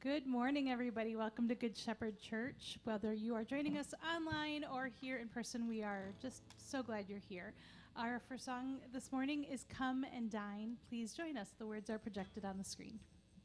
Good morning, everybody. Welcome to Good Shepherd Church. Whether you are joining us online or here in person, we are just so glad you're here. Our first song this morning is Come and Dine. Please join us. The words are projected on the screen.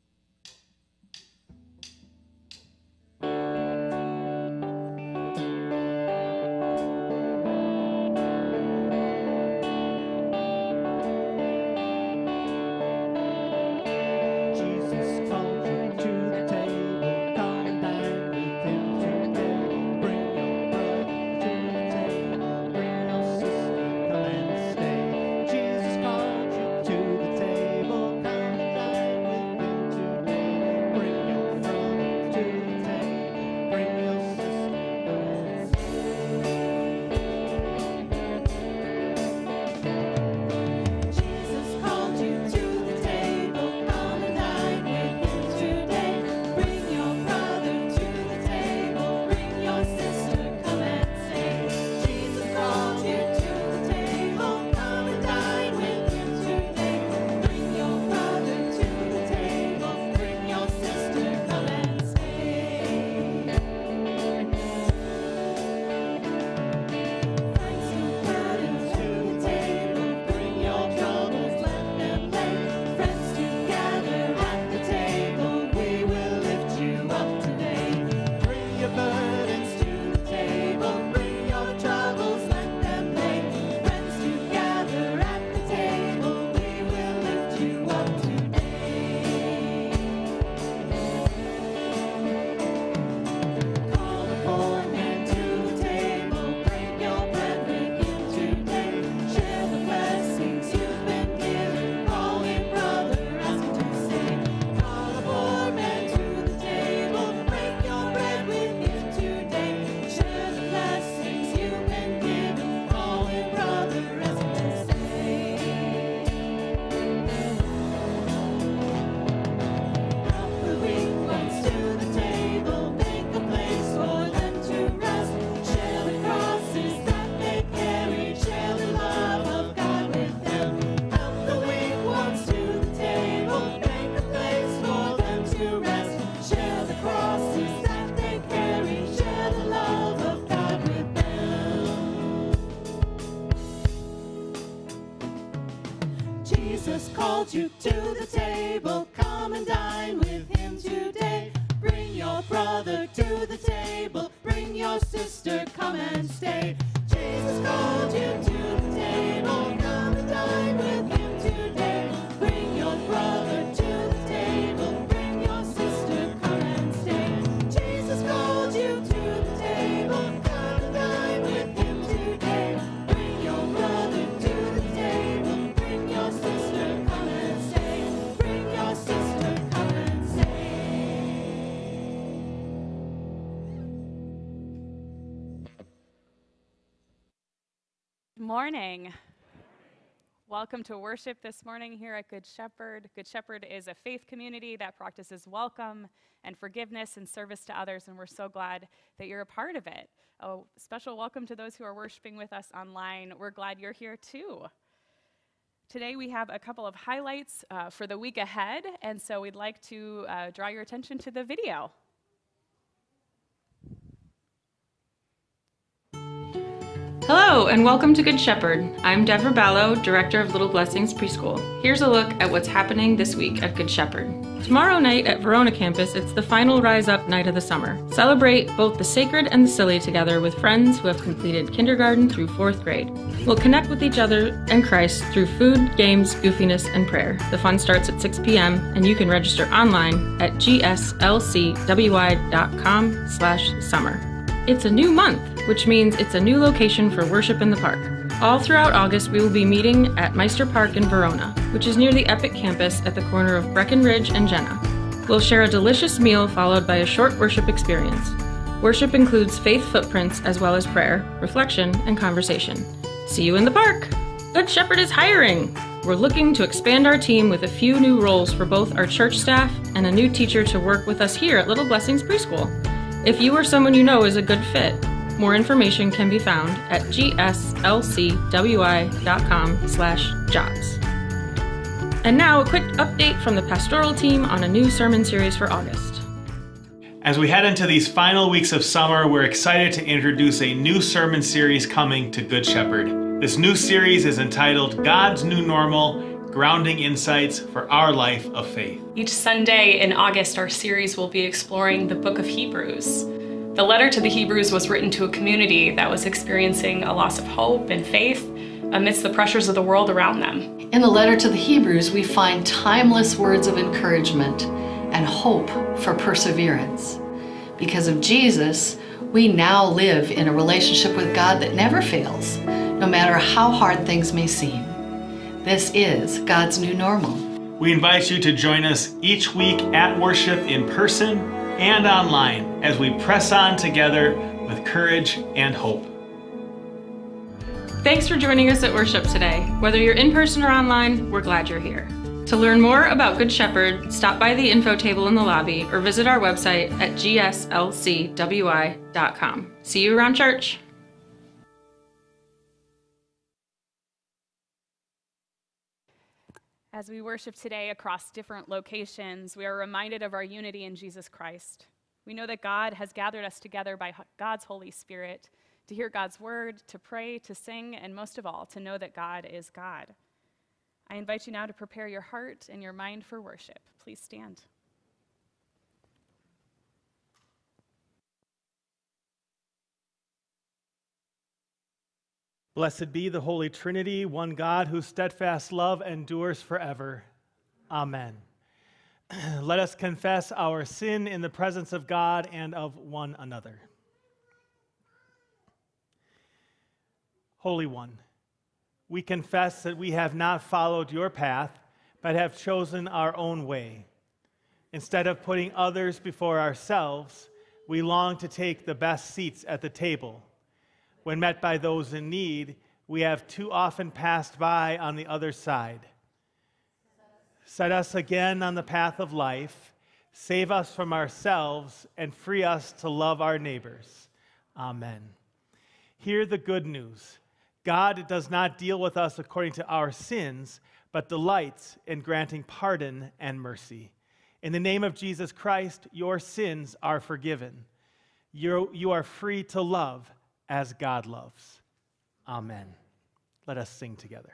Jesus called you to the table. Come and dine with him today. Bring your brother to the table. Bring your sister, come and stay. Jesus called you to the table. Come and dine with him today. Bring your brother to the table. Bring your sister, come and stay. Jesus called you to the table. Come and dine with him today. Bring your brother to the table. Bring your sister, come and stay. Bring your sister, come and stay. Good morning. Welcome to worship this morning here at Good Shepherd. Good Shepherd is a faith community that practices welcome and forgiveness and service to others, and we're so glad that you're a part of it. A special welcome to those who are worshiping with us online. We're glad you're here too. Today we have a couple of highlights for the week ahead, and so we'd like to draw your attention to the video. Hello, and welcome to Good Shepherd. I'm Deborah Ballo, Director of Little Blessings Preschool. Here's a look at what's happening this week at Good Shepherd. Tomorrow night at Verona campus, it's the final Rise Up night of the summer. Celebrate both the sacred and the silly together with friends who have completed kindergarten through 4th grade. We'll connect with each other and Christ through food, games, goofiness, and prayer. The fun starts at 6 p.m., and you can register online at gslcwy.com/summer. It's a new month, which means it's a new location for worship in the park. All throughout August, we will be meeting at Meister Park in Verona, which is near the Epic campus at the corner of Breckenridge and Jenna. We'll share a delicious meal followed by a short worship experience. Worship includes faith footprints as well as prayer, reflection, and conversation. See you in the park! Good Shepherd is hiring! We're looking to expand our team with a few new roles for both our church staff and a new teacher to work with us here at Little Blessings Preschool. If you or someone you know is a good fit, more information can be found at gslcwy.com/jobs. And now a quick update from the pastoral team on a new sermon series for August. As we head into these final weeks of summer, we're excited to introduce a new sermon series coming to Good Shepherd. This new series is entitled God's New Normal, Grounding Insights for Our Life of Faith. Each Sunday in August, our series will be exploring the book of Hebrews. The letter to the Hebrews was written to a community that was experiencing a loss of hope and faith amidst the pressures of the world around them. In the letter to the Hebrews, we find timeless words of encouragement and hope for perseverance. Because of Jesus, we now live in a relationship with God that never fails, no matter how hard things may seem. This is God's new normal. We invite you to join us each week at worship in person and online as we press on together with courage and hope. Thanks for joining us at worship today. Whether you're in person or online, we're glad you're here. To learn more about Good Shepherd, stop by the info table in the lobby or visit our website at gslcwi.com. See you around church. As we worship today across different locations, we are reminded of our unity in Jesus Christ. We know that God has gathered us together by God's Holy Spirit to hear God's word, to pray, to sing, and most of all, to know that God is God. I invite you now to prepare your heart and your mind for worship. Please stand. Blessed be the Holy Trinity, one God whose steadfast love endures forever. Amen. Let us confess our sin in the presence of God and of one another. Holy One, we confess that we have not followed your path, but have chosen our own way. Instead of putting others before ourselves, we long to take the best seats at the table. When met by those in need, we have too often passed by on the other side. Set us again on the path of life, save us from ourselves, and free us to love our neighbors. Amen. Hear the good news. God does not deal with us according to our sins, but delights in granting pardon and mercy. In the name of Jesus Christ, your sins are forgiven. You are free to love as God loves. Amen. Let us sing together.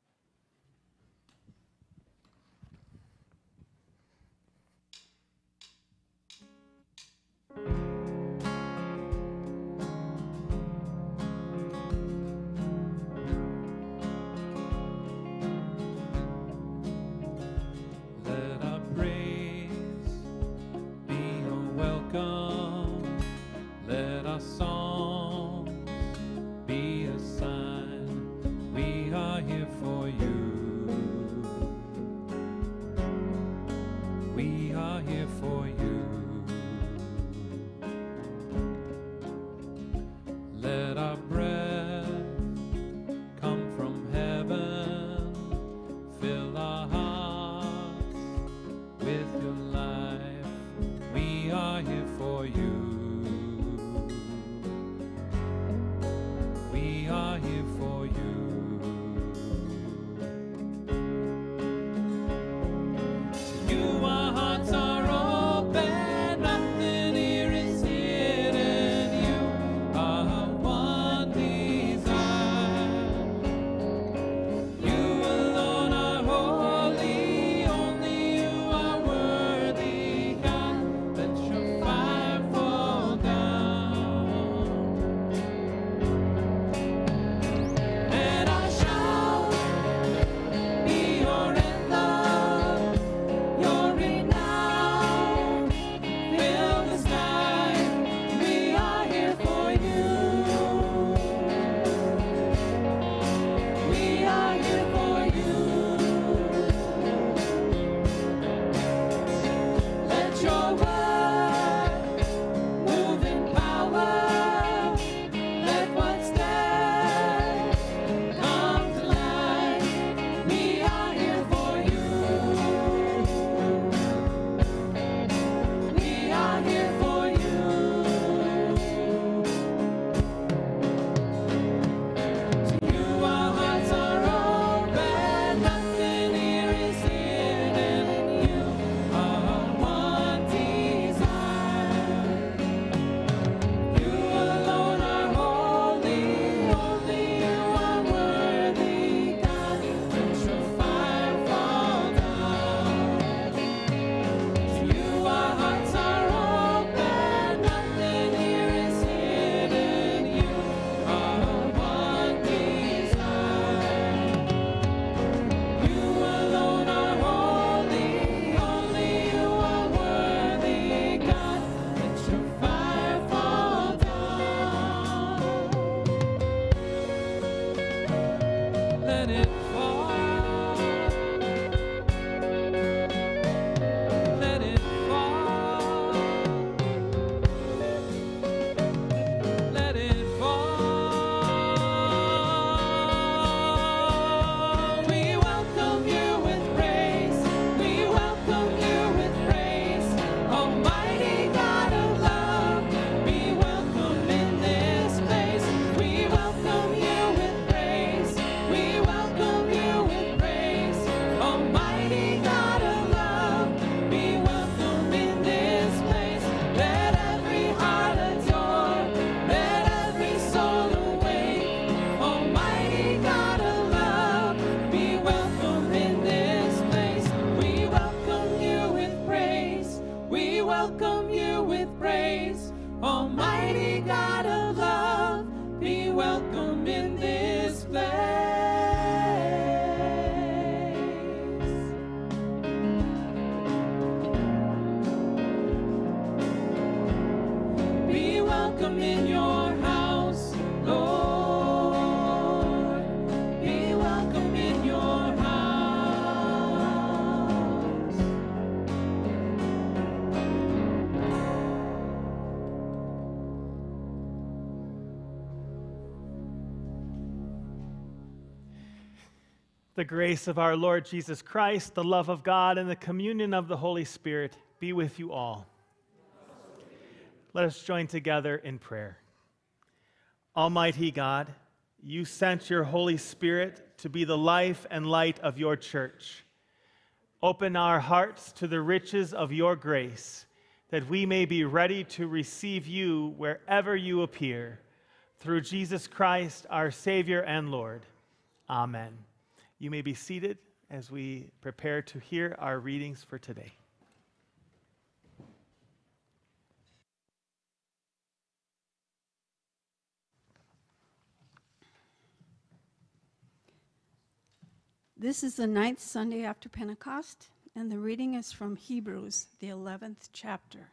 Let our praise be your welcome. Let our songs be a sign we are here. The grace of our Lord Jesus Christ, the love of God, and the communion of the Holy Spirit be with you all. Let us join together in prayer. Almighty God, you sent your Holy Spirit to be the life and light of your church. Open our hearts to the riches of your grace, that we may be ready to receive you wherever you appear. Through Jesus Christ, our Savior and Lord. Amen. You may be seated as we prepare to hear our readings for today. This is the 9th Sunday after Pentecost, and the reading is from Hebrews, the 11th chapter.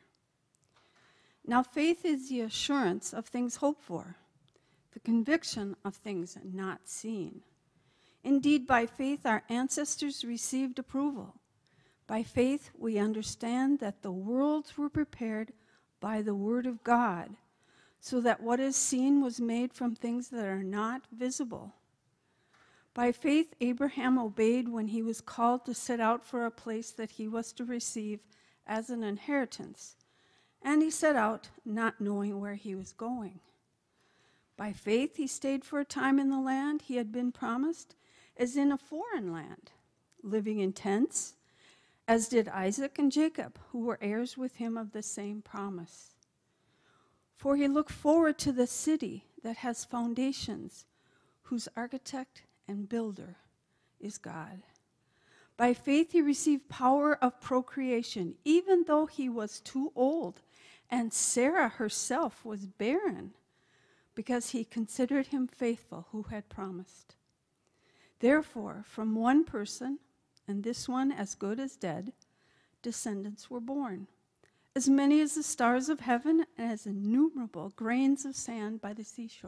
Now faith is the assurance of things hoped for, the conviction of things not seen. Indeed, by faith our ancestors received approval. By faith we understand that the worlds were prepared by the word of God, so that what is seen was made from things that are not visible. By faith, Abraham obeyed when he was called to set out for a place that he was to receive as an inheritance, and he set out not knowing where he was going. By faith, he stayed for a time in the land he had been promised, as in a foreign land, living in tents, as did Isaac and Jacob, who were heirs with him of the same promise. For he looked forward to the city that has foundations, whose architect and builder is God. By faith he received power of procreation, even though he was too old, and Sarah herself was barren, because he considered him faithful who had promised. Therefore, from one person, and this one as good as dead, descendants were born, as many as the stars of heaven and as innumerable grains of sand by the seashore.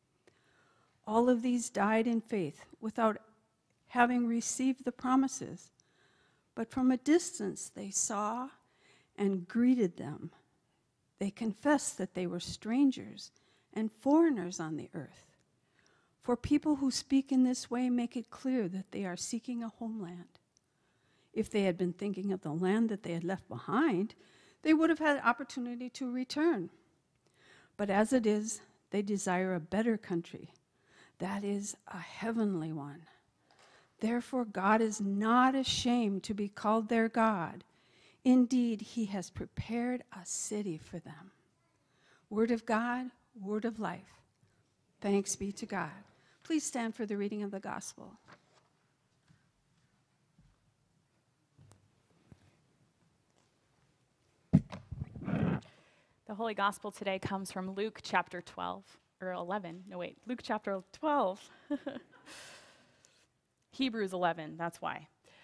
All of these died in faith without having received the promises, but from a distance they saw and greeted them. They confessed that they were strangers and foreigners on the earth. For people who speak in this way make it clear that they are seeking a homeland. If they had been thinking of the land that they had left behind, they would have had opportunity to return. But as it is, they desire a better country, that is, a heavenly one. Therefore, God is not ashamed to be called their God. Indeed, he has prepared a city for them. Word of God, word of life. Thanks be to God. Please stand for the reading of the gospel. The Holy Gospel today comes from Luke chapter 12, or 11. No, wait, Luke chapter 12. Hebrews 11, that's why.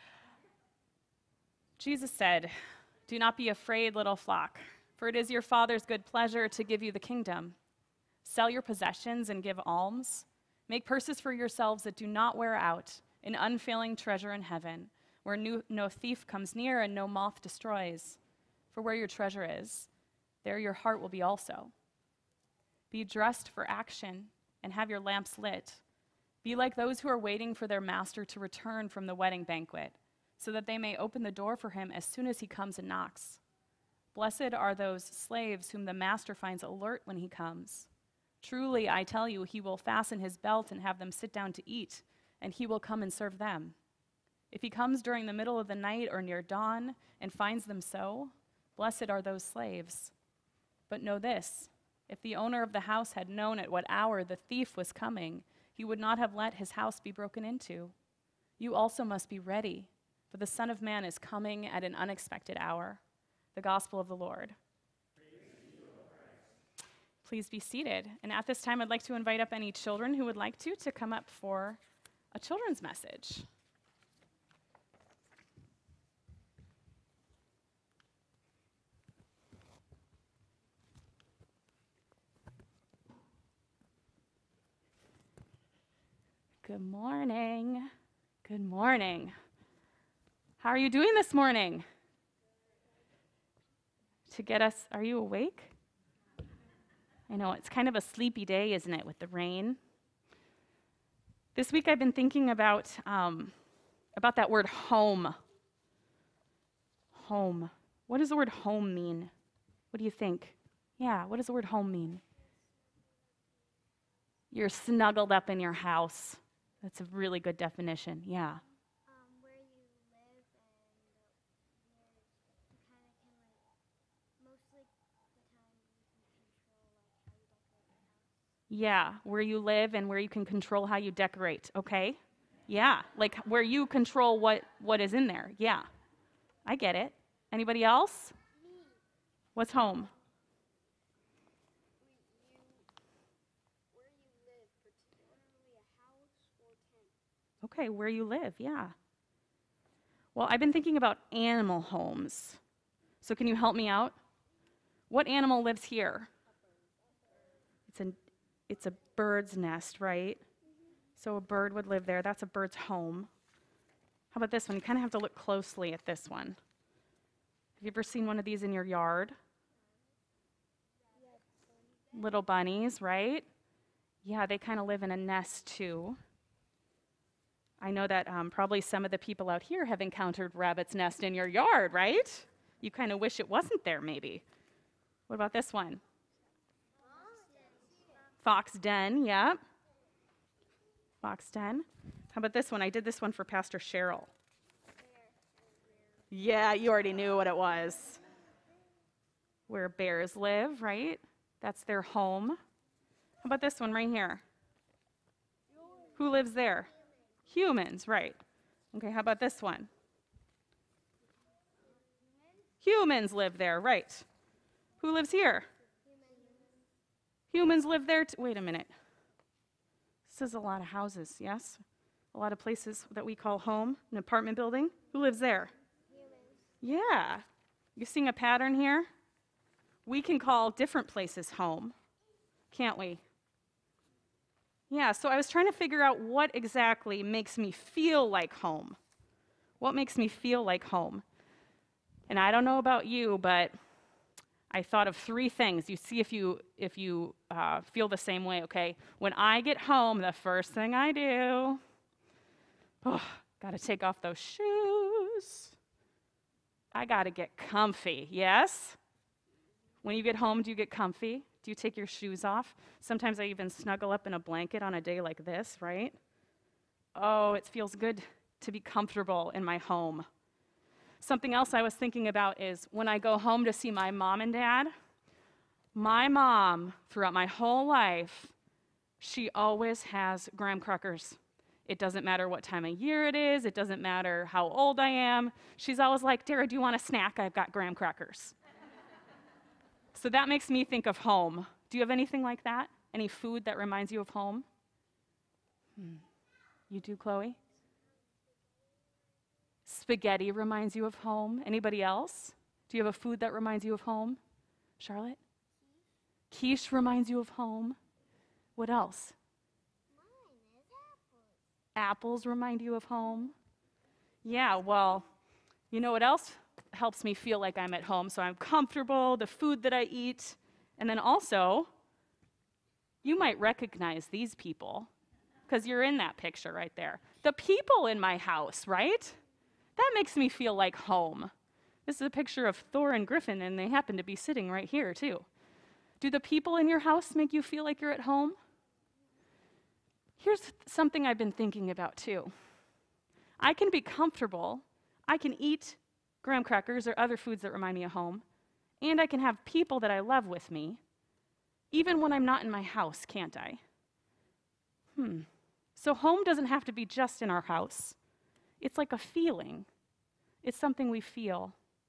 Jesus said, "Do not be afraid, little flock, for it is your Father's good pleasure to give you the kingdom. Sell your possessions and give alms. Make purses for yourselves that do not wear out, an unfailing treasure in heaven, where no thief comes near and no moth destroys. For where your treasure is, there your heart will be also. Be dressed for action and have your lamps lit. Be like those who are waiting for their master to return from the wedding banquet, so that they may open the door for him as soon as he comes and knocks. Blessed are those slaves whom the master finds alert when he comes. Truly, I tell you, he will fasten his belt and have them sit down to eat, and he will come and serve them. If he comes during the middle of the night or near dawn and finds them so, blessed are those slaves. But know this, if the owner of the house had known at what hour the thief was coming, he would not have let his house be broken into. You also must be ready, for the Son of Man is coming at an unexpected hour." The Gospel of the Lord. Please be seated. And at this time, I'd like to invite up any children who would like to come up for a children's message. Good morning. Good morning. How are you doing this morning? To get us, are you awake? I know, it's kind of a sleepy day, isn't it, with the rain? This week I've been thinking about that word home. Home. What does the word home mean? What do you think? Yeah, what does the word home mean? You're snuggled up in your house. That's a really good definition, yeah. Where you live and you kind of can, mostly the time you can control, how you decorate your house. Yeah, where you live and where you can control how you decorate, okay? Yeah, like where you control what is in there, yeah. I get it. Anybody else? Me. What's home? Where you live, particularly a house or tent. Okay, where you live, yeah. Well, I've been thinking about animal homes. So can you help me out? What animal lives here? It's a bird's nest, right? So a bird would live there. That's a bird's home. How about this one? You kind of have to look closely at this one. Have you ever seen one of these in your yard? Little bunnies, right? Yeah, they kind of live in a nest too. I know that probably some of the people out here have encountered rabbit's nest in your yard, right? You kind of wish it wasn't there, maybe. What about this one? Fox den, yeah. Fox den. How about this one? I did this one for Pastor Cheryl. Yeah, you already knew what it was. Where bears live, right? That's their home. How about this one right here? Who lives there? Humans, right. Okay, how about this one? Humans live there, right. Who lives here? Humans live there. Wait a minute. This is a lot of houses, yes? A lot of places that we call home, an apartment building. Who lives there? Humans. Yeah. You seeing a pattern here? We can call different places home, can't we? Yeah, so I was trying to figure out what exactly makes me feel like home. What makes me feel like home? And I don't know about you, but I thought of 3 things. You see if you feel the same way, okay? When I get home, the first thing I do, got to take off those shoes. I got to get comfy, yes? When you get home, do you get comfy? Do you take your shoes off? Sometimes I even snuggle up in a blanket on a day like this, right? Oh, it feels good to be comfortable in my home. Something else I was thinking about is when I go home to see my mom and dad, my mom, throughout my whole life, she always has graham crackers. It doesn't matter what time of year it is. It doesn't matter how old I am. She's always like, Dara, do you want a snack? I've got graham crackers. So that makes me think of home. Do you have anything like that? Any food that reminds you of home? You do, Chloe? Spaghetti reminds you of home. Anybody else? Do you have a food that reminds you of home? Charlotte? Quiche reminds you of home. What else? Mine is apples. Apples remind you of home. Yeah, well, you know what else helps me feel like I'm at home? So I'm comfortable, the food that I eat, and then also, you might recognize these people because you're in that picture right there. The people in my house, right? That makes me feel like home. This is a picture of Thor and Griffin, and they happen to be sitting right here, too. Do the people in your house make you feel like you're at home? Here's something I've been thinking about, too. I can be comfortable, I can eat graham crackers or other foods that remind me of home, and I can have people that I love with me, even when I'm not in my house, can't I? So home doesn't have to be just in our house. It's like a feeling. It's something we feel.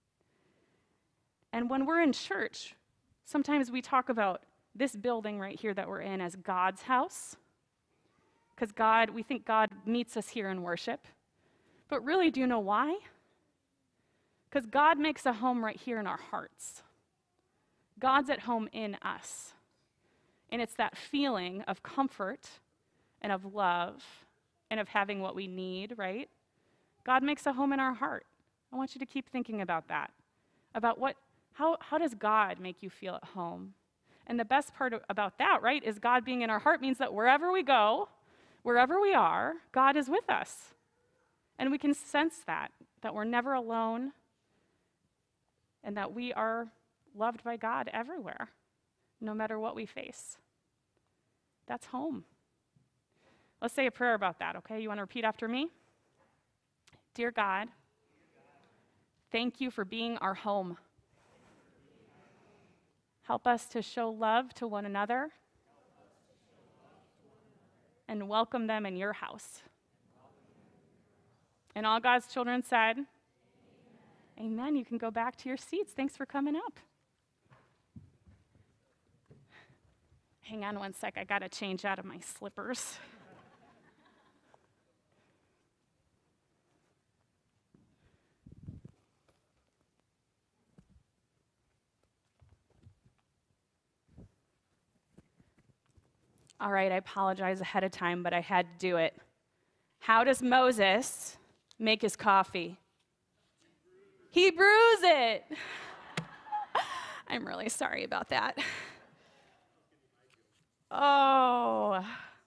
And when we're in church, sometimes we talk about this building right here that we're in as God's house, because we think God meets us here in worship. But really, do you know why? Because God makes a home right here in our hearts. God's at home in us. And it's that feeling of comfort and of love and of having what we need, right? God makes a home in our heart. I want you to keep thinking about that, about how does God make you feel at home? And the best part about that, right, is God being in our heart means that wherever we go, Wherever we are, God is with us. And we can sense that we're never alone, and that we are loved by God everywhere, no matter what we face. That's home. Let's say a prayer about that, okay? You want to repeat after me? Dear God, thank you for being our home. Help us to show love to one another and welcome them in your house. And all God's children said, Amen. You can go back to your seats. Thanks for coming up. Hang on one sec. I got to change out of my slippers. All right, I apologize ahead of time, but I had to do it. How does Moses make his coffee? He brews it. I'm really sorry about that. Oh.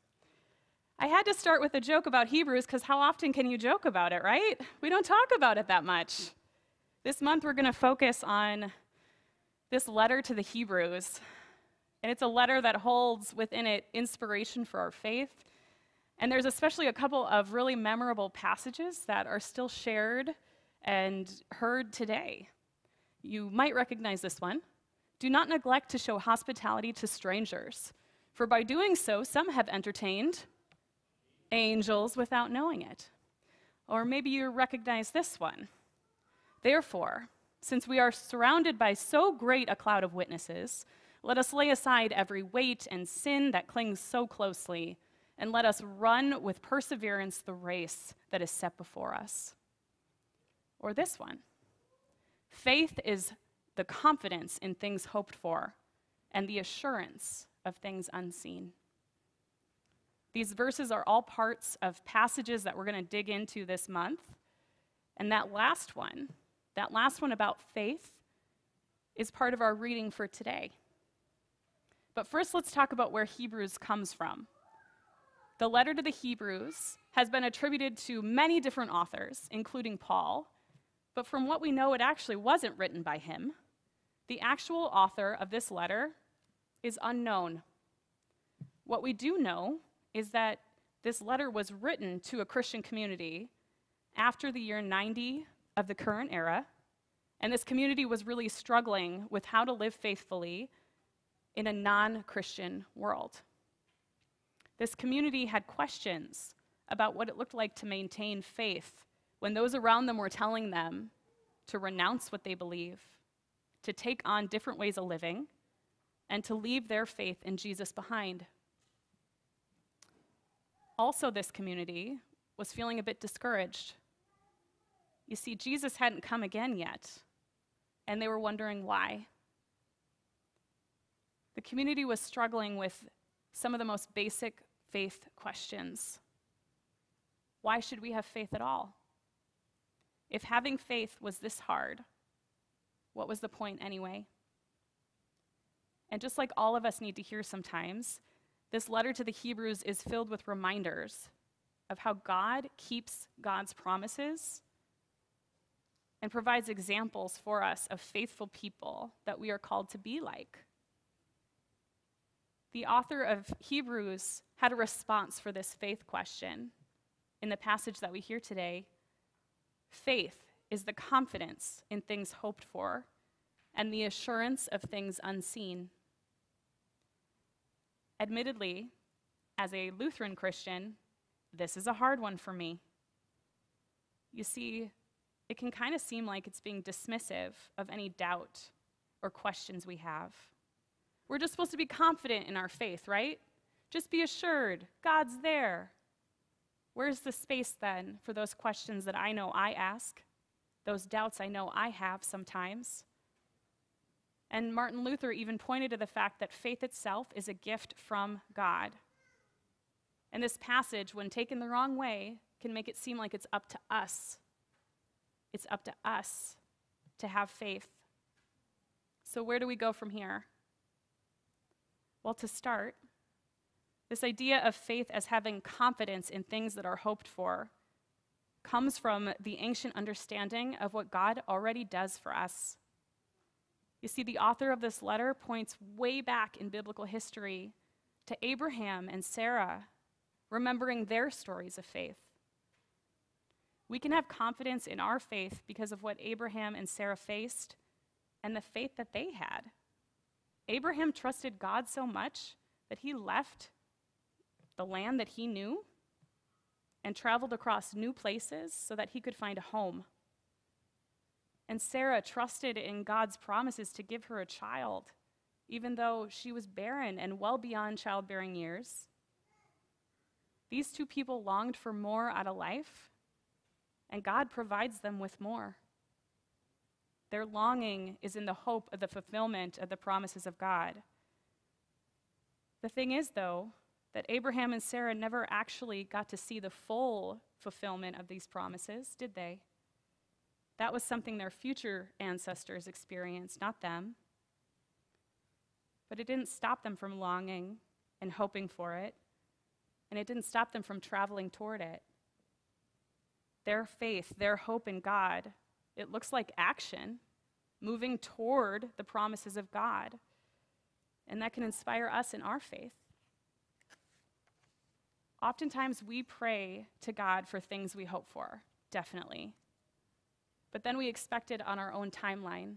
I had to start with a joke about Hebrews because how often can you joke about it, right? We don't talk about it that much. This month we're going to focus on this letter to the Hebrews. And it's a letter that holds within it inspiration for our faith. And there's especially a couple of really memorable passages that are still shared and heard today. You might recognize this one. Do not neglect to show hospitality to strangers, for by doing so, some have entertained angels without knowing it. Or maybe you recognize this one. Therefore, since we are surrounded by so great a cloud of witnesses, let us lay aside every weight and sin that clings so closely, and let us run with perseverance the race that is set before us. Or this one. Faith is the confidence in things hoped for and the assurance of things unseen. These verses are all parts of passages that we're going to dig into this month. And that last one about faith, is part of our reading for today. But first, let's talk about where Hebrews comes from. The letter to the Hebrews has been attributed to many different authors, including Paul, but from what we know, it actually wasn't written by him. The actual author of this letter is unknown. What we do know is that this letter was written to a Christian community after the year 90 of the current era, and this community was really struggling with how to live faithfully in a non-Christian world. This community had questions about what it looked like to maintain faith when those around them were telling them to renounce what they believe, to take on different ways of living, and to leave their faith in Jesus behind. Also, this community was feeling a bit discouraged. You see, Jesus hadn't come again yet, and they were wondering why. The community was struggling with some of the most basic faith questions. Why should we have faith at all? If having faith was this hard, what was the point anyway? And just like all of us need to hear sometimes, this letter to the Hebrews is filled with reminders of how God keeps God's promises and provides examples for us of faithful people that we are called to be like. The author of Hebrews had a response for this faith question in the passage that we hear today. Faith is the confidence in things hoped for and the assurance of things unseen. Admittedly, as a Lutheran Christian, this is a hard one for me. You see, it can kind of seem like it's being dismissive of any doubt or questions we have. We're just supposed to be confident in our faith, right? Just be assured, God's there. Where's the space then for those questions that I know I ask, those doubts I know I have sometimes? And Martin Luther even pointed to the fact that faith itself is a gift from God. And this passage, when taken the wrong way, can make it seem like it's up to us. It's up to us to have faith. So where do we go from here? Well, to start, This idea of faith as having confidence in things that are hoped for comes from the ancient understanding of what God already does for us. You see, the author of this letter points way back in biblical history to Abraham and Sarah, remembering their stories of faith. We can have confidence in our faith because of what Abraham and Sarah faced and the faith that they had. Abraham trusted God so much that he left the land that he knew and traveled across new places so that he could find a home. And Sarah trusted in God's promises to give her a child, even though she was barren and well beyond childbearing years. These two people longed for more out of life, and God provides them with more. Their longing is in the hope of the fulfillment of the promises of God. The thing is, though, that Abraham and Sarah never actually got to see the full fulfillment of these promises, did they? That was something their future ancestors experienced, not them. But it didn't stop them from longing and hoping for it, and it didn't stop them from traveling toward it. Their faith, their hope in God, it looks like action, moving toward the promises of God. And that can inspire us in our faith. Oftentimes we pray to God for things we hope for, definitely. But then we expect it on our own timeline.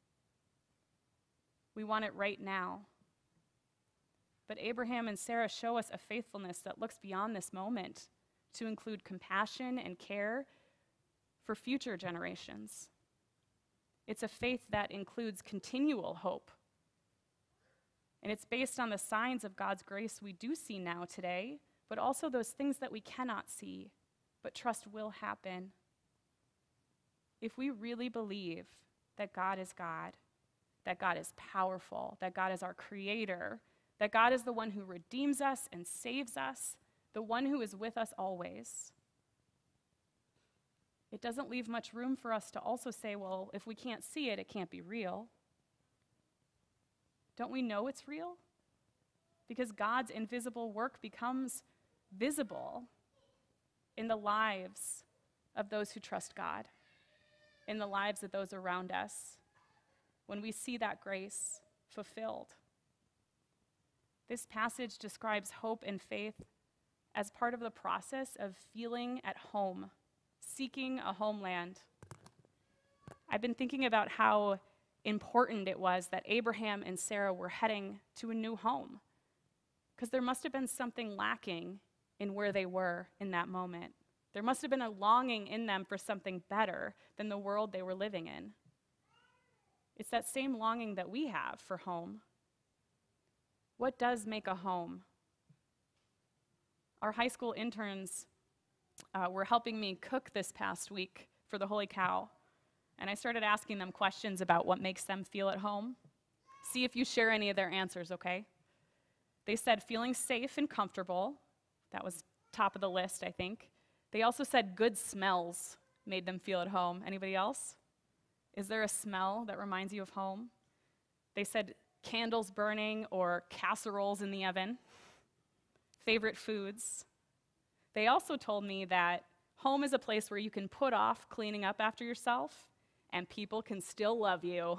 We want it right now. But Abraham and Sarah show us a faithfulness that looks beyond this moment to include compassion and care for future generations. It's a faith that includes continual hope. And it's based on the signs of God's grace we do see now today, but also those things that we cannot see, but trust will happen. If we really believe that God is powerful, that God is our creator, that God is the one who redeems us and saves us, the one who is with us always, it doesn't leave much room for us to also say, well, if we can't see it, it can't be real. Don't we know it's real? Because God's invisible work becomes visible in the lives of those who trust God, in the lives of those around us, when we see that grace fulfilled. This passage describes hope and faith as part of the process of feeling at home, seeking a homeland. I've been thinking about how important it was that Abraham and Sarah were heading to a new home, because there must have been something lacking in where they were in that moment. There must have been a longing in them for something better than the world they were living in. It's that same longing that we have for home. What does make a home? Our high school interns were helping me cook this past week for the Holy Cow, and I started asking them questions about what makes them feel at home. See if you share any of their answers, okay? They said feeling safe and comfortable. That was top of the list, I think. They also said good smells made them feel at home. Anybody else? Is there a smell that reminds you of home? They said candles burning or casseroles in the oven. Favorite foods. They also told me that home is a place where you can put off cleaning up after yourself and people can still love you.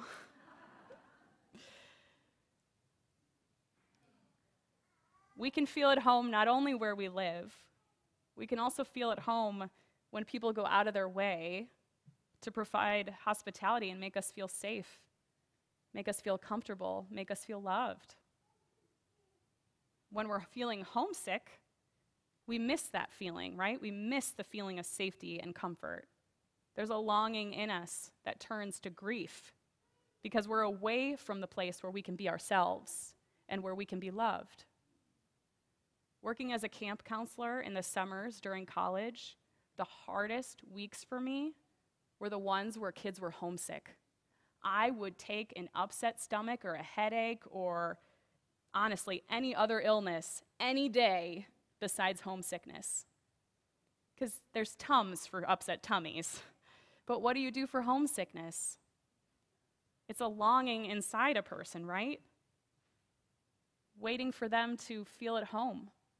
We can feel at home not only where we live, we can also feel at home when people go out of their way to provide hospitality and make us feel safe, make us feel comfortable, make us feel loved. When we're feeling homesick, we miss that feeling, right? We miss the feeling of safety and comfort. There's a longing in us that turns to grief because we're away from the place where we can be ourselves and where we can be loved. Working as a camp counselor in the summers during college, the hardest weeks for me were the ones where kids were homesick. I would take an upset stomach or a headache or, honestly, any other illness any day besides homesickness. Because there's Tums for upset tummies. But what do you do for homesickness? It's a longing inside a person, right? Waiting for them to feel at home,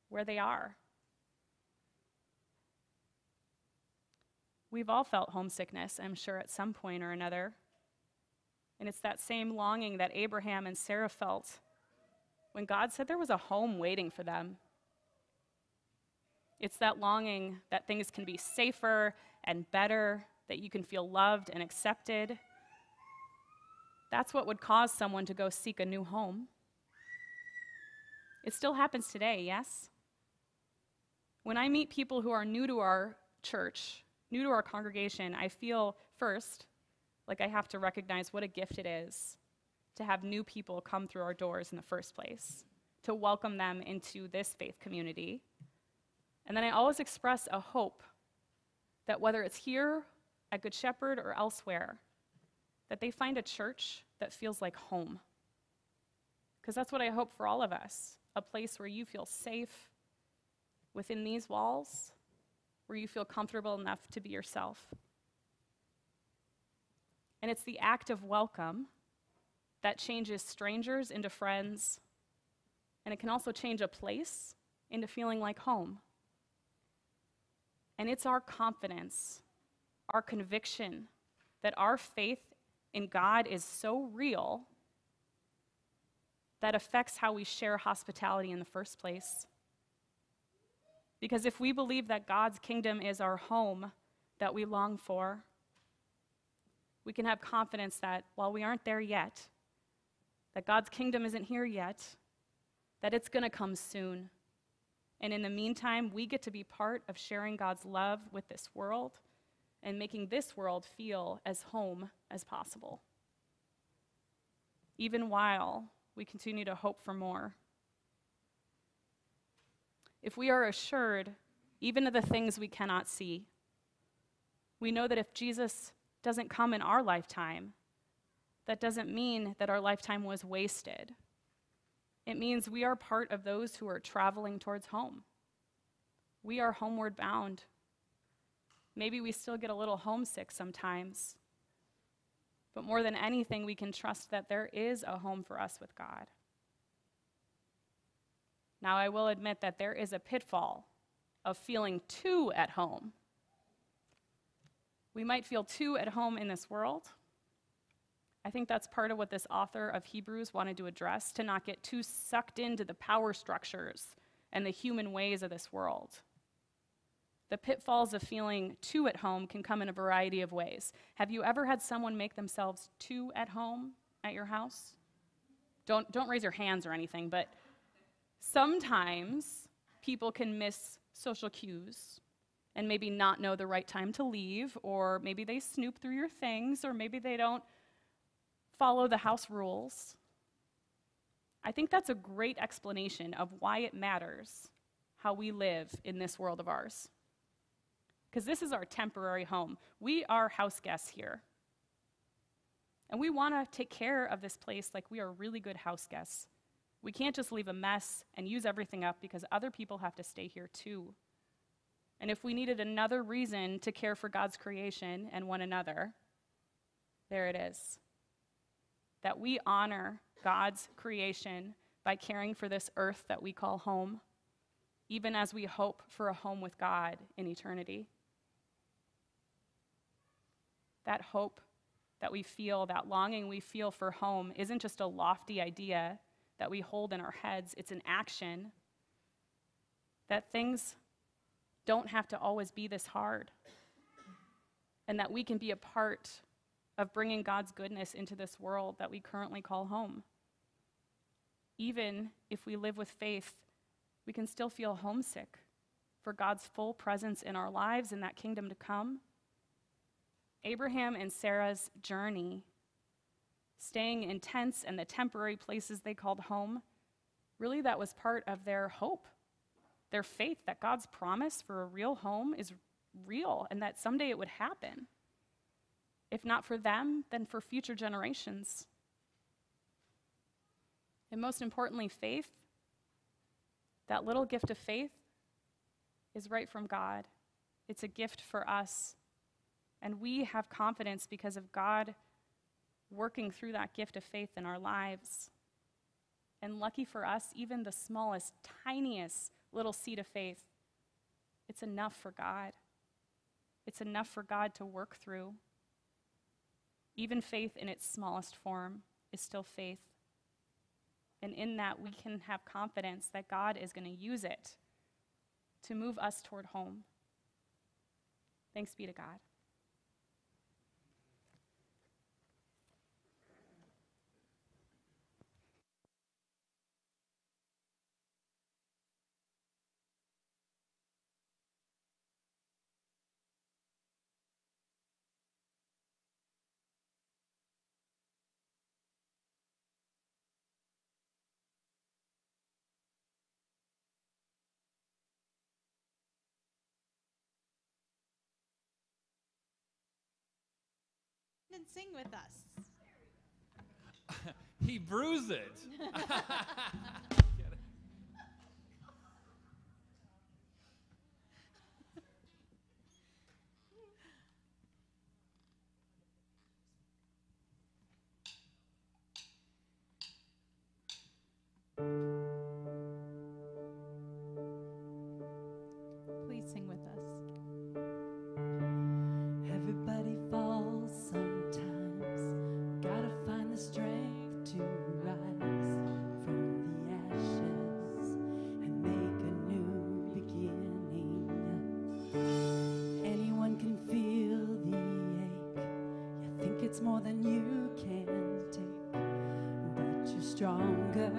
where they are. We've all felt homesickness, I'm sure, at some point or another. And it's that same longing that Abraham and Sarah felt when God said there was a home waiting for them. It's that longing that things can be safer and better, that you can feel loved and accepted. That's what would cause someone to go seek a new home. It still happens today, yes? When I meet people who are new to our church, new to our congregation, I feel first like I have to recognize what a gift it is to have new people come through our doors in the first place, to welcome them into this faith community. And then I always express a hope that whether it's here at Good Shepherd or elsewhere, that they find a church that feels like home. Because that's what I hope for all of us, a place where you feel safe within these walls, where you feel comfortable enough to be yourself. And it's the act of welcome that changes strangers into friends, and it can also change a place into feeling like home. And it's our confidence, our conviction that our faith in God is so real that affects how we share hospitality in the first place. Because if we believe that God's kingdom is our home that we long for, we can have confidence that while we aren't there yet, that God's kingdom isn't here yet, that it's going to come soon. And in the meantime, we get to be part of sharing God's love with this world and making this world feel as home as possible, even while we continue to hope for more. If we are assured, even of the things we cannot see, we know that if Jesus doesn't come in our lifetime, that doesn't mean that our lifetime was wasted. It means we are part of those who are traveling towards home. We are homeward bound. Maybe we still get a little homesick sometimes, but more than anything, we can trust that there is a home for us with God. Now, I will admit that there is a pitfall of feeling too at home. We might feel too at home in this world. I think that's part of what this author of Hebrews wanted to address, to not get too sucked into the power structures and the human ways of this world. The pitfalls of feeling too at home can come in a variety of ways. Have you ever had someone make themselves too at home at your house? Don't raise your hands or anything, but sometimes people can miss social cues and maybe not know the right time to leave, or maybe they snoop through your things, or maybe they don't follow the house rules. I think that's a great explanation of why it matters how we live in this world of ours. Because this is our temporary home. We are house guests here. And we want to take care of this place like we are really good house guests. We can't just leave a mess and use everything up because other people have to stay here too. And if we needed another reason to care for God's creation and one another, there it is. That we honor God's creation by caring for this earth that we call home, even as we hope for a home with God in eternity. That hope that we feel, that longing we feel for home, isn't just a lofty idea that we hold in our heads. It's an action. That things don't have to always be this hard, and that we can be a part of bringing God's goodness into this world that we currently call home. Even if we live with faith, we can still feel homesick for God's full presence in our lives and that kingdom to come. Abraham and Sarah's journey, staying in tents and the temporary places they called home, really that was part of their hope, their faith that God's promise for a real home is real and that someday it would happen. If not for them, then for future generations. And most importantly, faith, that little gift of faith, is right from God. It's a gift for us. And we have confidence because of God working through that gift of faith in our lives. And lucky for us, even the smallest, tiniest little seed of faith, it's enough for God. It's enough for God to work through. Even faith in its smallest form is still faith. And in that, we can have confidence that God is going to use it to move us toward home. Thanks be to God. And sing with us. He brews it. Please sing with us. Everybody falls sometimes. Gotta find the strength to rise from the ashes and make a new beginning. Anyone can feel the ache. You think it's more than you can take, but you're stronger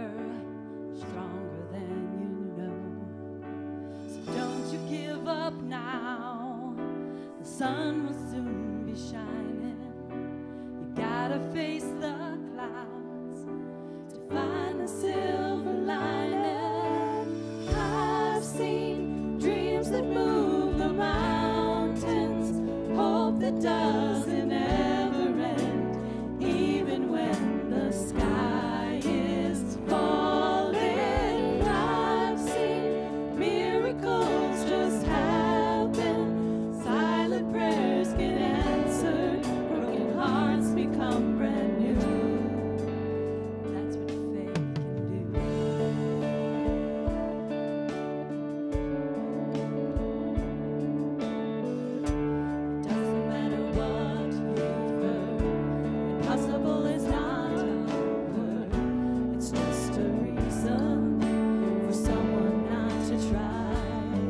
than you know. So don't you give up now. The sun will soon be shining. You gotta face the clouds to find the silver lining. I've seen dreams that move the mountains, hope that doesn't ever end, even when the sky is falling. I've seen miracles just happen, silent prayers get answered, broken hearts become brand new. That's what faith can do. It doesn't matter what you've heard, impossible is not a word. It's just a reason for someone not to try.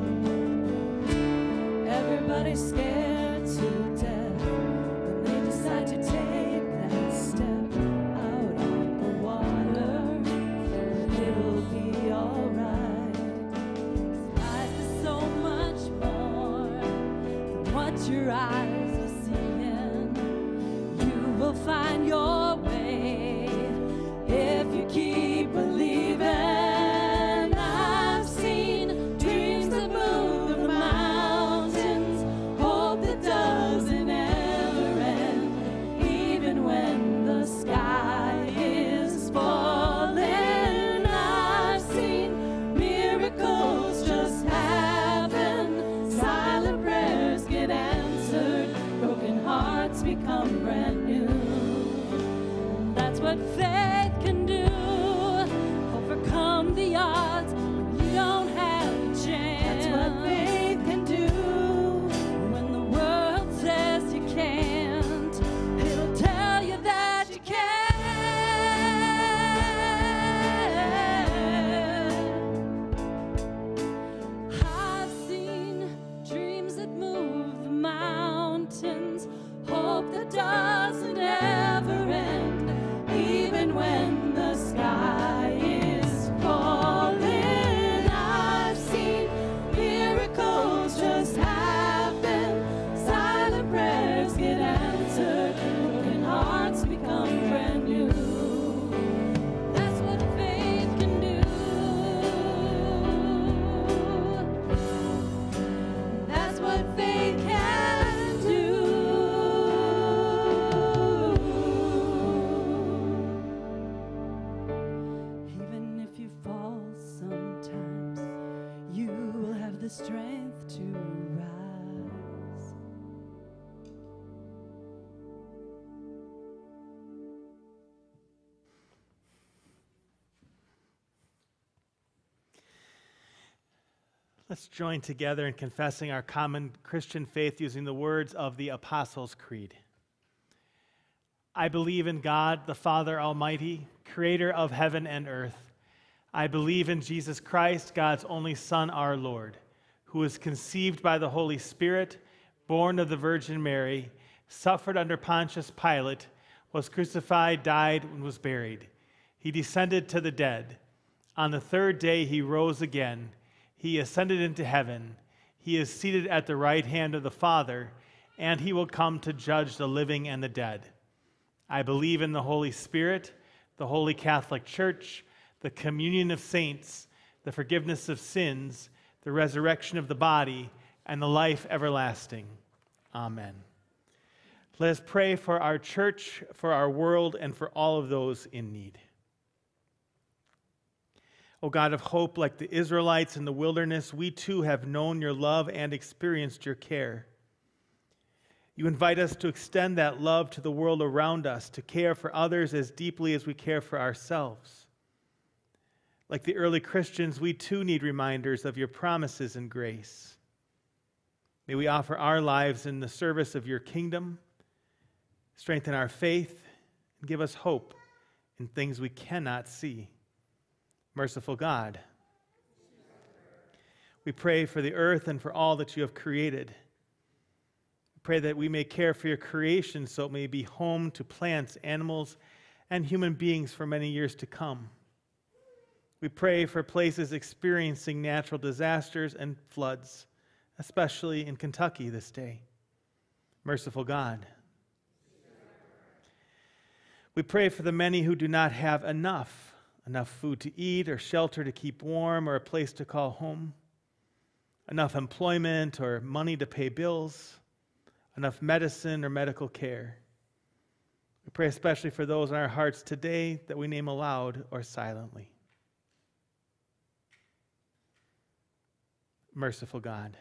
Everybody's scared to death when they decide to take that step out on the water. But it'll be alright. Life is so much more than what your eyes are seeing. You will find your way if you keep believing. I've seen dreams that move the mountains, hope that doesn't ever end, even when the sky is falling. I've seen miracles just happen, silent prayers get answered, broken hearts become brand new. That's what faith can do. Overcome the odds when you don't have a chance. That's what faith can do. When the world says you can't, it'll tell you that you can. I've seen dreams that move the mountains, hope that doesn't ever end, even when the sky Let's join together in confessing our common Christian faith using the words of the Apostles' Creed. I believe in God, the Father Almighty, creator of heaven and earth. I believe in Jesus Christ, God's only Son, our Lord, who was conceived by the Holy Spirit, born of the Virgin Mary, suffered under Pontius Pilate, was crucified, died, and was buried. He descended to the dead. On the third day he rose again. He ascended into heaven. He is seated at the right hand of the Father, and he will come to judge the living and the dead. I believe in the Holy Spirit, the Holy Catholic Church, the communion of saints, the forgiveness of sins, the resurrection of the body, and the life everlasting. Amen. Let us pray for our church, for our world, and for all of those in need. O God of hope, like the Israelites in the wilderness, we too have known your love and experienced your care. You invite us to extend that love to the world around us, to care for others as deeply as we care for ourselves. Like the early Christians, we too need reminders of your promises and grace. May we offer our lives in the service of your kingdom, strengthen our faith, and give us hope in things we cannot see. Merciful God, we pray for the earth and for all that you have created. We pray that we may care for your creation so it may be home to plants, animals, and human beings for many years to come. We pray for places experiencing natural disasters and floods, especially in Kentucky this day. Merciful God, we pray for the many who do not have enough food to eat or shelter to keep warm or a place to call home, enough employment or money to pay bills, enough medicine or medical care. We pray especially for those in our hearts today that we name aloud or silently. Merciful God,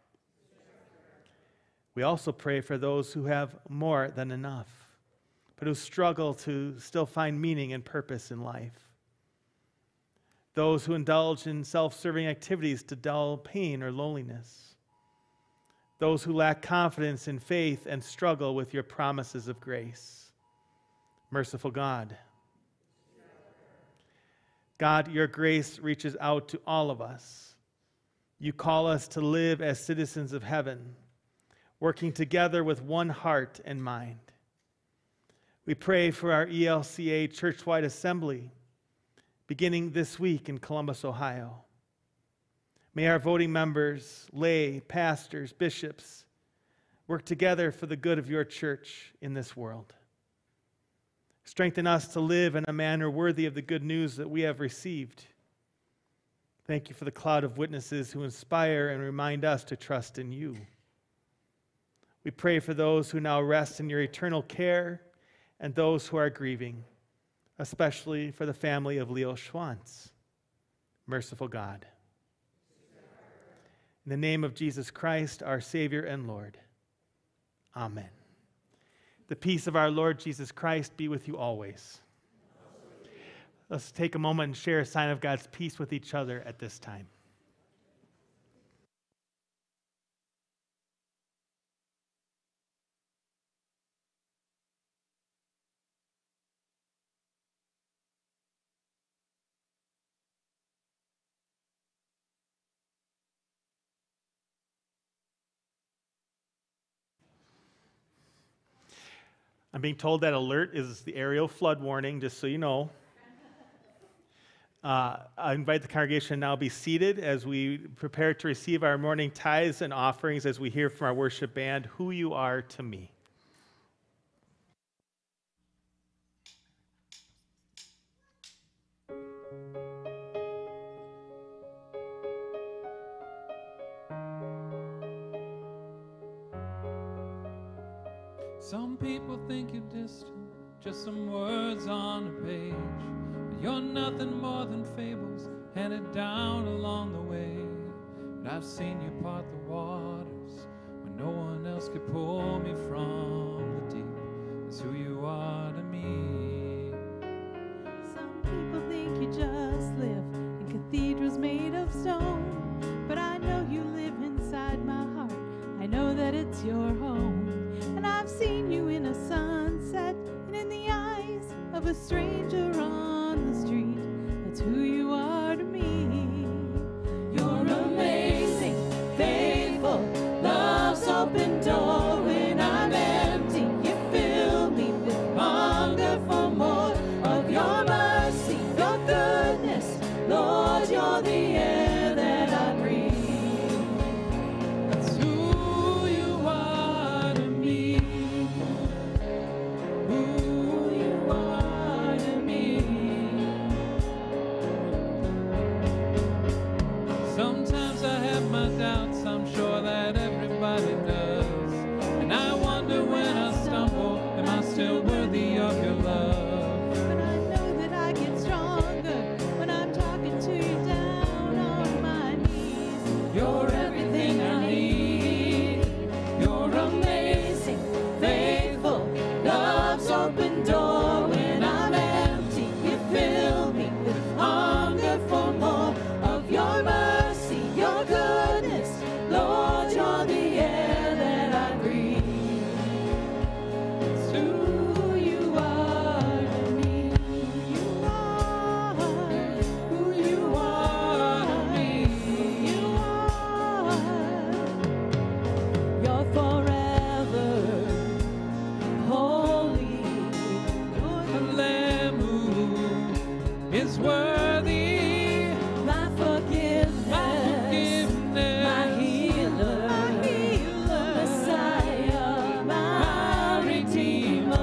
we also pray for those who have more than enough, but who struggle to still find meaning and purpose in life. Those who indulge in self-serving activities to dull pain or loneliness. Those who lack confidence in faith and struggle with your promises of grace. Merciful God. God, your grace reaches out to all of us. You call us to live as citizens of heaven, working together with one heart and mind. We pray for our ELCA church-wide assembly, beginning this week in Columbus, Ohio. May our voting members, lay, pastors, bishops, work together for the good of your church in this world. Strengthen us to live in a manner worthy of the good news that we have received. Thank you for the cloud of witnesses who inspire and remind us to trust in you. We pray for those who now rest in your eternal care and those who are grieving, especially for the family of Leo Schwantz. Merciful God. In the name of Jesus Christ, our Savior and Lord. Amen. The peace of our Lord Jesus Christ be with you always. Let's take a moment and share a sign of God's peace with each other at this time. I'm being told that alert is the aerial flood warning, just so you know. I invite the congregation to now be seated as we prepare to receive our morning tithes and offerings as we hear from our worship band, Who You Are to Me. Some people think you're distant, just some words on a page. But you're nothing more than fables handed down along the way. But I've seen you part the waters when no one else could pull me from the deep. That's who you are to me. Some people think you just live in cathedrals made of stone, but I know a stranger on the street. That's who you are to me. You're amazing, faithful, love's open door. When I'm empty, you fill me with hunger for more of your mercy, your goodness. Lord, you're the air that I breathe. That's who you are to me. Who you are to me. Sometimes I have my doubts, I'm sure that everybody does. And I wonder when I stumble, am I still worthy of your love? But I know that I get stronger when I'm talking to you down on my knees. You're everything I need. You're amazing, faithful, love's open door. When I'm empty, you fill me with hunger for more of your mercy, your goodness. Lord, you're the air that I breathe. It's who you are to me. You are Who you are to me. you are. You're forever holy. The Lamb who is worthy, My forgiveness, my forgiveness, my healer, Messiah, my Redeemer.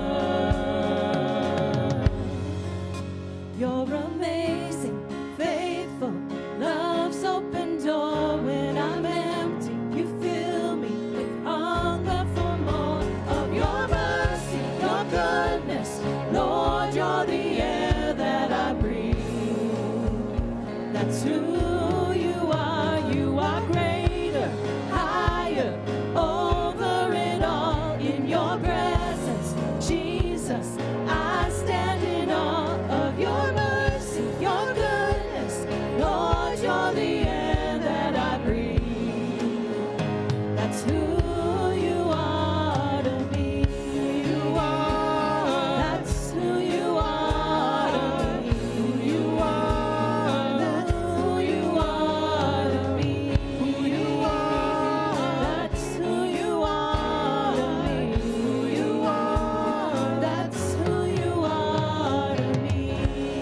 You're amazing, faithful, love's open door. When I'm empty, you fill me with hunger for more of your mercy, your goodness. Lord, you're the air that I breathe. That's who you are. You are greater, higher, over it all. In your presence, Jesus, I stand in awe of your mercy, your goodness. Lord, you're the air that I breathe. That's who you are to me. You are. That's who you are to me. Who you are. That's who you are to me. Who you are. That's who you are to me. Who you are. That's who you are to me.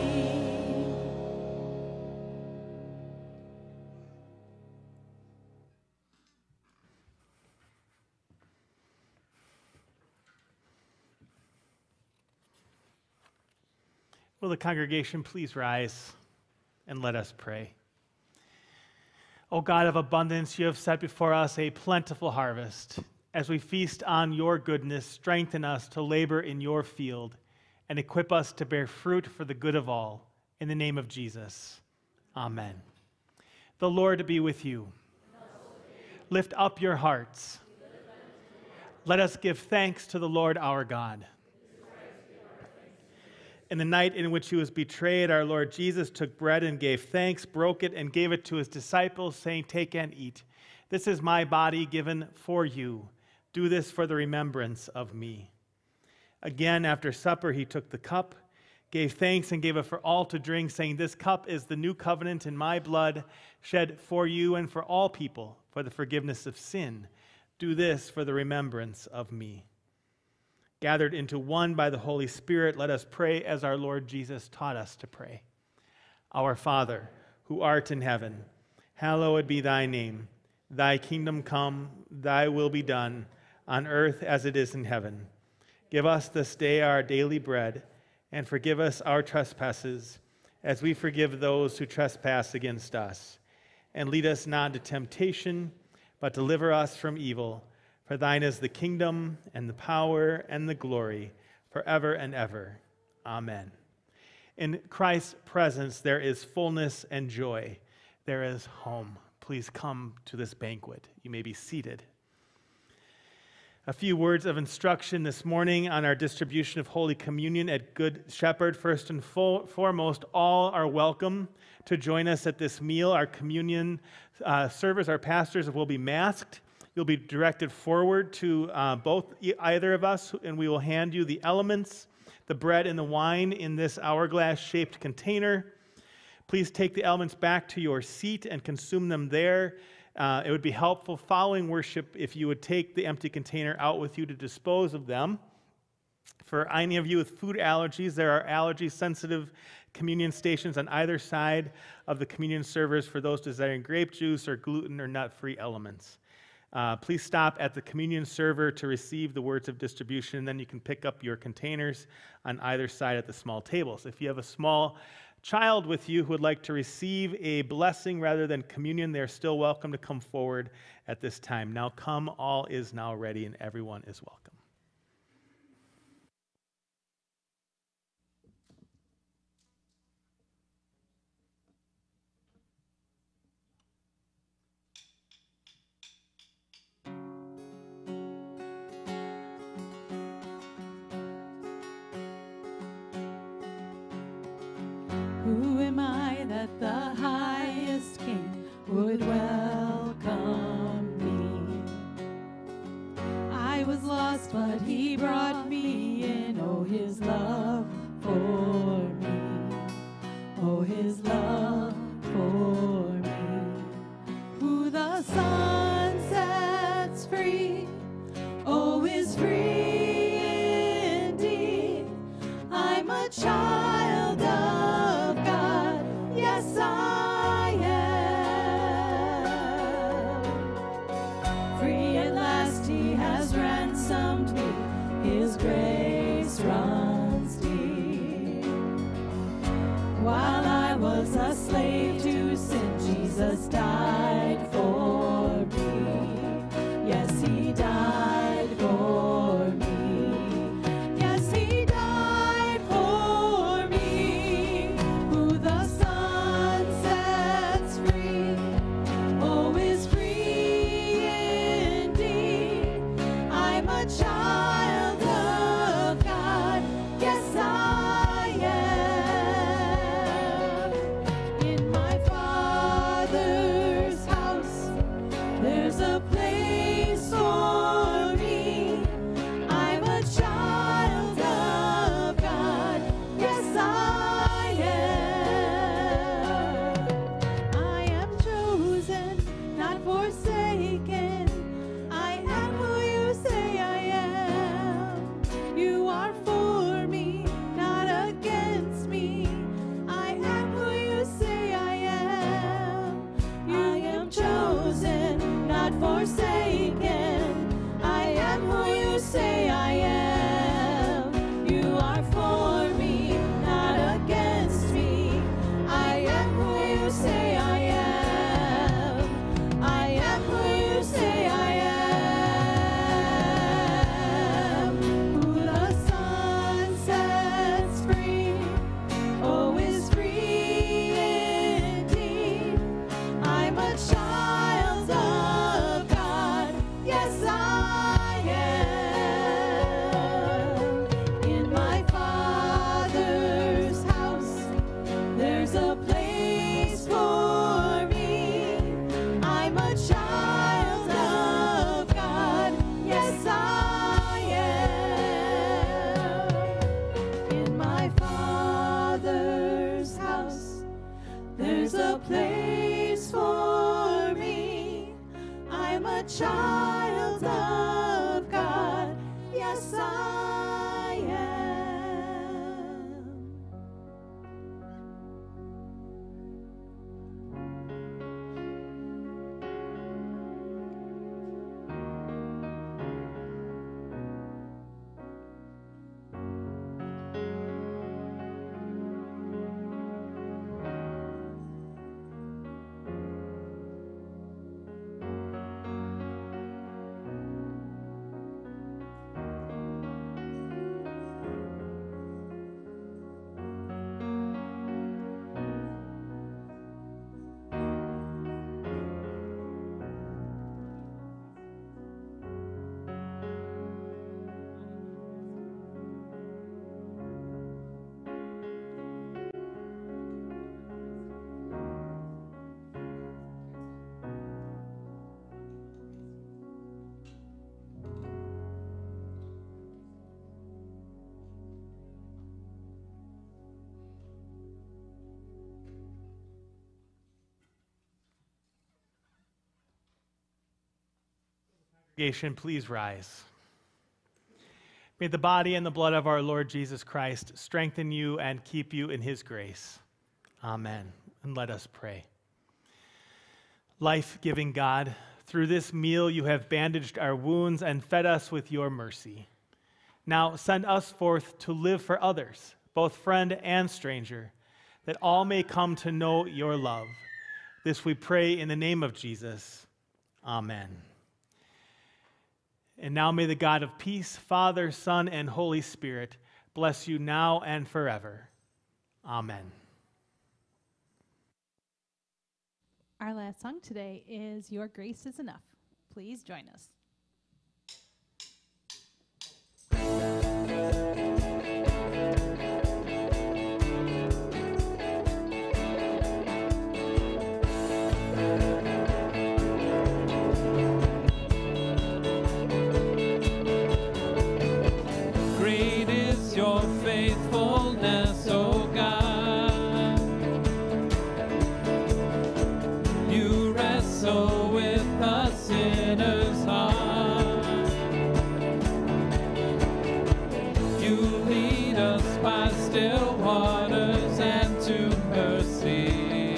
Will the congregation please rise and let us pray? O God of abundance, you have set before us a plentiful harvest. As we feast on your goodness, strengthen us to labor in your field and equip us to bear fruit for the good of all. In the name of Jesus, amen. The Lord be with you. Lift up your hearts. Let us give thanks to the Lord our God. In the night in which he was betrayed, our Lord Jesus took bread and gave thanks, broke it, and gave it to his disciples, saying, "Take and eat. This is my body given for you. Do this for the remembrance of me." Again, after supper, he took the cup, gave thanks, and gave it for all to drink, saying, "This cup is the new covenant in my blood, shed for you and for all people for the forgiveness of sin. Do this for the remembrance of me." Gathered into one by the Holy Spirit, let us pray as our Lord Jesus taught us to pray. Our Father, who art in heaven, hallowed be thy name. Thy kingdom come, thy will be done, on earth as it is in heaven. Give us this day our daily bread, and forgive us our trespasses, as we forgive those who trespass against us. And lead us not into temptation, but deliver us from evil. For thine is the kingdom, and the power, and the glory, forever and ever. Amen. In Christ's presence there is fullness and joy. There is home. Please come to this banquet. You may be seated. A few words of instruction this morning on our distribution of Holy Communion at Good Shepherd. First and foremost, all are welcome to join us at this meal. Our communion servers, our pastors, will be masked. You'll be directed forward to either of us, and we will hand you the elements the bread and the wine in this hourglass-shaped container. Please take the elements back to your seat and consume them there. It would be helpful following worship if you would take the empty container out with you to dispose of them. For any of you with food allergies, there are allergy-sensitive communion stations on either side of the communion servers for those desiring grape juice or gluten or nut-free elements. Please stop at the communion server to receive the words of distribution, and then you can pick up your containers on either side at the small tables. If you have a small child with you who would like to receive a blessing rather than communion, they're still welcome to come forward at this time. Now come, all is now ready, and everyone is welcome. Who am I that the highest King would welcome me? I was lost, but he brought me in. Oh, his love for me. Oh, his love for me. Who the Son sets free, oh, is free indeed. I'm a child of God, yes I am. Free at last he has ransomed me, his grace runs deep. While I was a slave to sin, Jesus died for me. Yes, he died for me. Yes, he died for me. Who the Son sets free, oh, is free indeed. I'm a child of God, yes I am. In my Father's house, there's a place for me. I'm a child of God, yes I am. I am chosen, not forsaken. I am who you say I am. You are for me, not against me. I am who you say I am. I am chosen, not forsaken. I am who you say I am. You are for me, not against me. I am who you say I am. I am who you say I am. Who the Son sets free, oh, is free indeed. I'm a child of God, yes I am. In my Father's house, there's a place for me. I'm a child of God, yes I am. In my Father's house, there's a place for me. I'm a child of God, yes I am. Congregation, please rise. May the body and the blood of our Lord Jesus Christ strengthen you and keep you in his grace. Amen. And let us pray. Life-giving God, through this meal you have bandaged our wounds and fed us with your mercy. Now send us forth to live for others, both friend and stranger, that all may come to know your love. This we pray in the name of Jesus. Amen. And now may the God of peace, Father, Son, and Holy Spirit, bless you now and forever. Amen. Our last song today is Your Grace is Enough. Please join us. Great is your faithfulness, O God. You wrestle with a sinner's heart. You lead us by still waters and to mercy,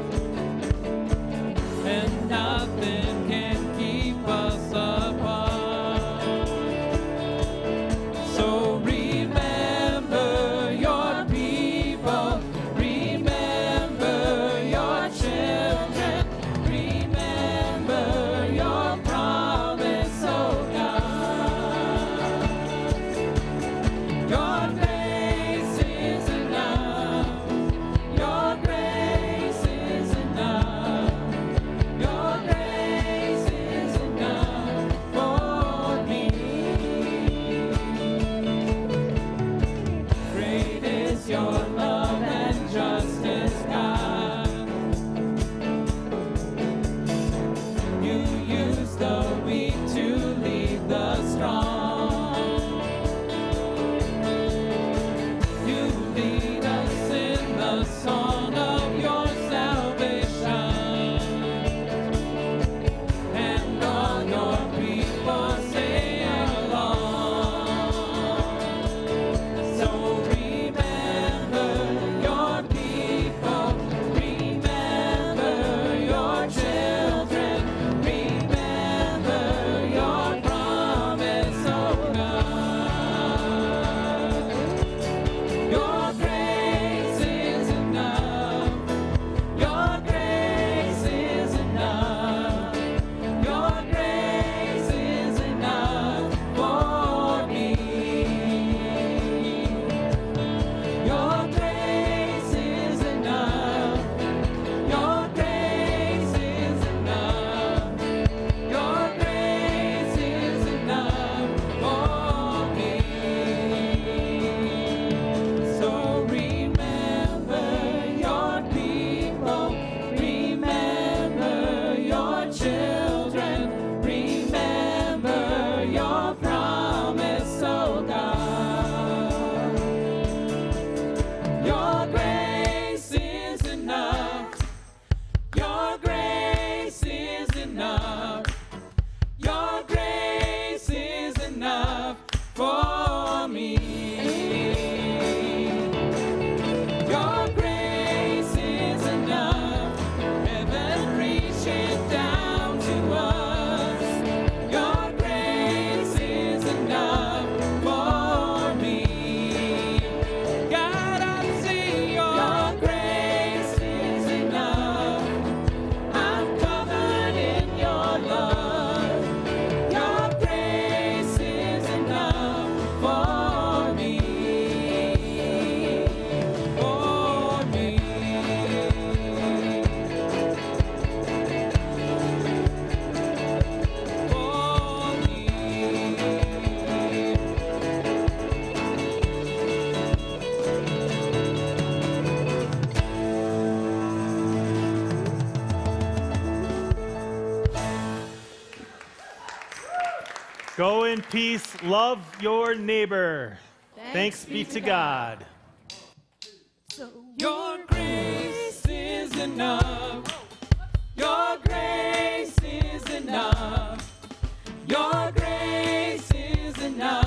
and nothing can keep us apart. So remember your people, remember your children, remember your promise, oh God. Your grace is enough, your grace is enough, your grace is enough for me. Great is your love and justice, God. You use the weak to lead the strong. You lead us in the song of your salvation, and all your people sing along. So remember your people, remember your children, remember your promise, oh God. Your grace is enough, your grace is enough, your grace is enough for me. Your grace is enough, your grace is enough, your grace is enough for me. So remember your people, remember your children, remember your promise, oh God. Your grace is enough, your grace is enough, your grace is enough for me. Your grace is enough, heaven reaching down to us. Your grace is enough for me. God, I see your grace is enough. I'm covered in your love. Your grace is enough for me. For me. For me. Go in peace, love your neighbor. Thanks be to God. Your grace is enough. Your grace is enough. Your grace is enough.